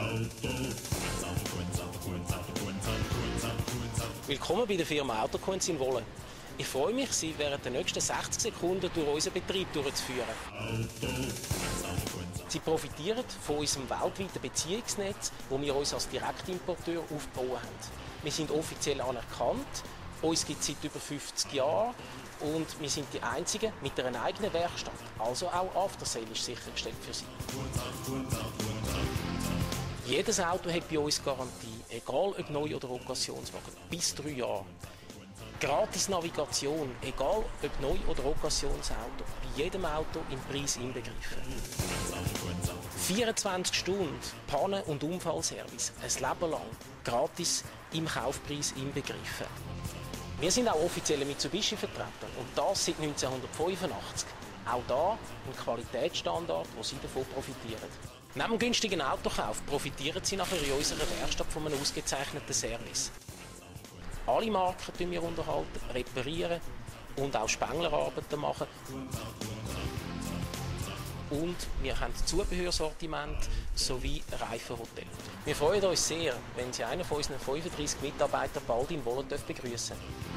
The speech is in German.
Willkommen bei der Firma Autokunz in Wohlen. Ich freue mich, Sie während der nächsten 60 Sekunden durch unseren Betrieb durchzuführen. Sie profitieren von unserem weltweiten Beziehungsnetz, das wir uns als Direktimporteur aufgebaut haben. Wir sind offiziell anerkannt, uns gibt es seit über 50 Jahren und wir sind die Einzigen mit einer eigenen Werkstatt. Also auch Aftersale ist sichergestellt für Sie. Jedes Auto hat bei uns Garantie, egal ob Neu- oder Occasionswagen, bis 3 Jahre. Gratis Navigation, egal ob Neu- oder Occasionsauto, bei jedem Auto im Preis inbegriffen. 24 Stunden Pannen- und Unfallservice, ein Leben lang, gratis im Kaufpreis inbegriffen. Wir sind auch offizielle Mitsubishi-Vertreter und das seit 1985. Auch da ein Qualitätsstandard, wo Sie davon profitieren. Neben dem günstigen Autokauf profitieren Sie nachher in unserer Werkstatt von einem ausgezeichneten Service. Alle Marken wir unterhalten, reparieren und auch Spenglerarbeiten machen. Und wir haben Zubehörsortiment sowie Reifenhotel. Wir freuen uns sehr, wenn Sie einen von unseren 35 Mitarbeitern bald in Wohlen begrüßen dürfen.